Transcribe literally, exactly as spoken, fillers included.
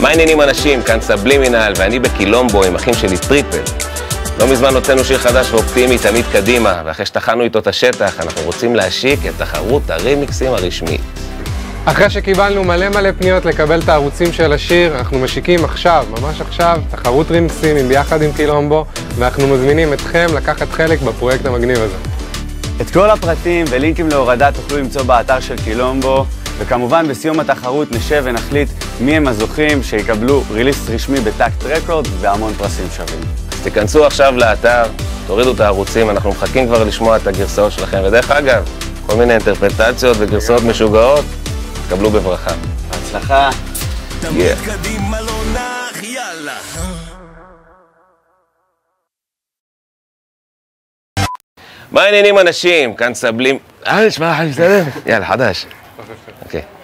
מה העניינים אנשים? כאן סבלימינל, ואני בקילומבו עם אחים שלי טריפל. לא מזמן הוצאנו שיר חדש ואופטימי תמיד קדימה, ואחרי שטחנו איתו את השטח, אנחנו רוצים להשיק את תחרות הרימיקסים הרשמית. אחרי שקיבלנו מלא מלא פניות לקבל את הערוצים של השיר, אנחנו משיקים עכשיו, ממש עכשיו, תחרות רימיקסים עם ביחד עם קילומבו, ואנחנו מזמינים אתכם לקחת חלק בפרויקט המגניב הזה. את כל הפרטים ולינקים להורדה תוכלו למצוא באתר של קילומבו, וכמובן בסיום התחרות נשב ונחליט מי הם הזוכים שיקבלו ריליס רשמי בטקט רקורד והמון פרסים שווים. אז תיכנסו עכשיו לאתר, תורידו את הערוצים, אנחנו מחכים כבר לשמוע את הגרסאות שלכם, ודרך אגב, כל מיני אינטרפרטציות וגרסאות משוגעות, תקבלו בברכה. בהצלחה. תמיד קדימה לא נח, יאללה. מה העניינים אנשים? כאן סבלים... אה, נשמע, חי, מסתדר. יאללה, חדש. אוקיי.